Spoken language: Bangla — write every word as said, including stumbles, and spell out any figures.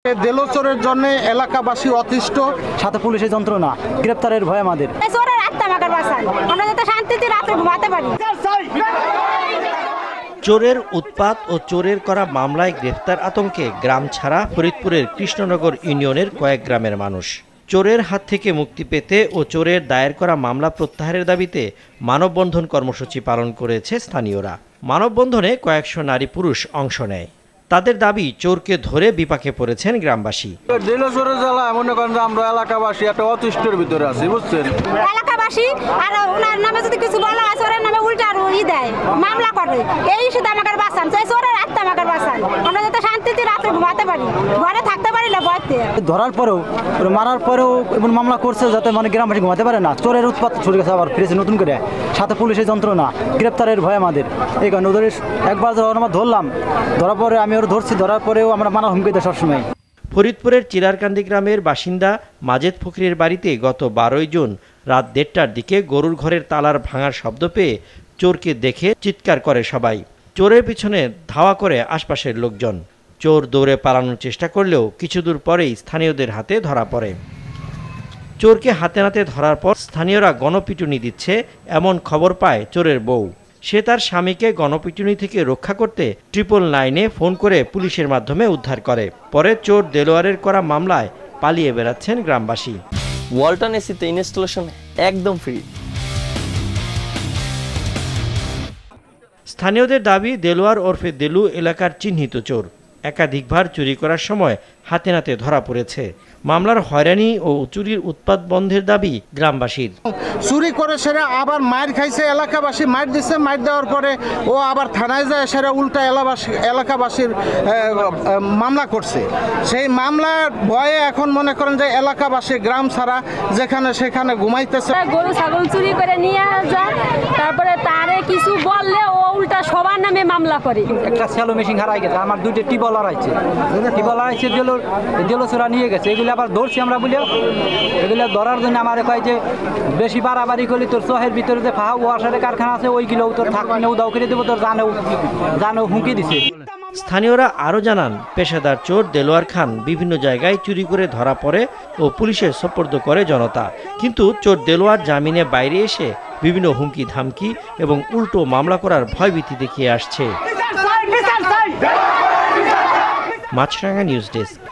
দেলোচরের জন্য এলাকাবাসী অতিষ্ঠ, সাথে পুলিশের যন্ত্রণা, গ্রেপ্তারের ভয় আমাদের। চোরের উৎপাত ও চোরের করা মামলায় গ্রেফতার আতঙ্কে গ্রাম ছাড়া ফরিদপুরের কৃষ্ণনগর ইউনিয়নের কয়েক গ্রামের মানুষ। চোরের হাত থেকে মুক্তি পেতে ও চোরের দায়ের করা মামলা প্রত্যাহারের দাবিতে মানববন্ধন কর্মসূচি পালন করেছে স্থানীয়রা। মানববন্ধনে কয়েকশো নারী পুরুষ অংশ নেয়। তাদের দাবি, চোরকে ধরে বিপাকে পড়েছেন গ্রামবাসী। দেলোচরের জেলায় মনে করেন যে আমরা এলাকাবাসী একটা অতিষ্ঠের ভিতরে আছি, বুঝছেন। এলাকাবাসী আর ওনার নামে যদি কিছু বলা হয়, চোরের নামে উল্টা আর ই দেয়, মামলা করে। এই শুধু আমাকে বাঁচান, সেই চোরের আত্মা আমাকে বাঁচান। আমরা যাতে শান্তিতে রাত্রে ঘুমাতে পারি, ঘরে থাকতে পারি না ভয়তে। ধরার পরেও, মারার পরেও এমন মামলা করছে যাতে মানে গ্রামবাসী ঘুমাতে পারে না। চোরের উৎপাত ছুটে গেছে, আবার ফিরেছে নতুন করে, সাথে পুলিশের যন্ত্রণা, গ্রেপ্তারের ভয় আমাদের। এই কারণে ওদের একবার আমরা ধরলাম, ধরার পরে আমি ওর ধরছি, ধরার পরেও আমরা মানা হুমকি দেয় সবসময়। ফরিদপুরের চিরারকান্দি গ্রামের বাসিন্দা মাজেদ ফকরির বাড়িতে গত বারোই জুন রাত দেড়টার দিকে গরুর ঘরের তালার ভাঙার শব্দ পেয়ে চোরকে দেখে চিৎকার করে সবাই। চোরের পিছনে ধাওয়া করে আশপাশের লোকজন। চোর দৌড়ে পালানোর চেষ্টা করলেও কিছু দূর পরেই স্থানীয়দের হাতে ধরা পড়ে। চোরকে হাতে নাতে ধরার পর স্থানীয়রা গণপিটুনি দিচ্ছে এমন খবর পায় চোরের বউ। সে তার স্বামীকে গণপিটুনি থেকে রক্ষা করতে ট্রিপল নাইনে ফোন করে পুলিশের মাধ্যমে উদ্ধার করে। পরে চোর দেলোয়ারের করা মামলায় পালিয়ে বেড়াচ্ছেন গ্রামবাসী। ওয়ালটন এসিতে ইনস্টলেশন একদম ফ্রি। স্থানীয়দের দাবি, দেলোয়ার ওরফে দেলু এলাকার চিহ্নিত চোর। একাধিকবার চুরি করার সময় হাতে নাতে ধরা পড়েছে। মামলার হয়রানি ও চুরির উৎপাত বন্ধের দাবি গ্রামবাসীর। চুরি করে সেরা আবার মার খাইছে, এলাকাবাসী মার দিচ্ছে, মার দেওয়ার পরে ও আবার থানায় যায়, সেরা উল্টা এলাকাবাসী এলাকাবাসীর মামলা করছে। সেই মামলার ভয়ে এখন মনে করেন যে এলাকাবাসী গ্রাম ছাড়া যেখানে সেখানে ঘুমাইতেছে। গরু ছাগল চুরি করে নিয়ে যায়, তারপরে তারে কিছু বললে ও উল্টা সবার নামে মামলা করে। একটা স্যালো মেশিন হারাই গেছে, আমার দুইটা টিবল হারাইছে, টিবল হারাইছে, দেলো দেলোচরা নিয়ে গেছে। এগুলো আবার ধরছি আমরা বলে, এগুলো ধরার জন্য আমার কয় যে বেশি বাড়াবাড়ি করলে তোর শহরের ভিতরে যে ফাহা ওয়াশারের কারখানা আছে ওইগুলো তোর থাকবি না, উদাও করে দেবো, তোর জানেও জানেও হুমকি দিছে। স্থানীয়রা আরও জানান, পেশাদার চোর দেলোয়ার খান বিভিন্ন জায়গায় চুরি করে ধরা পড়ে ও পুলিশের সোপর্দ করে জনতা। কিন্তু চোর দেলোয়ার জামিনে বাইরে এসে বিভিন্ন হুমকি ধামকি এবং উল্টো মামলা করার ভয়ভীতি দেখিয়ে আসছে। Maasranga news desk.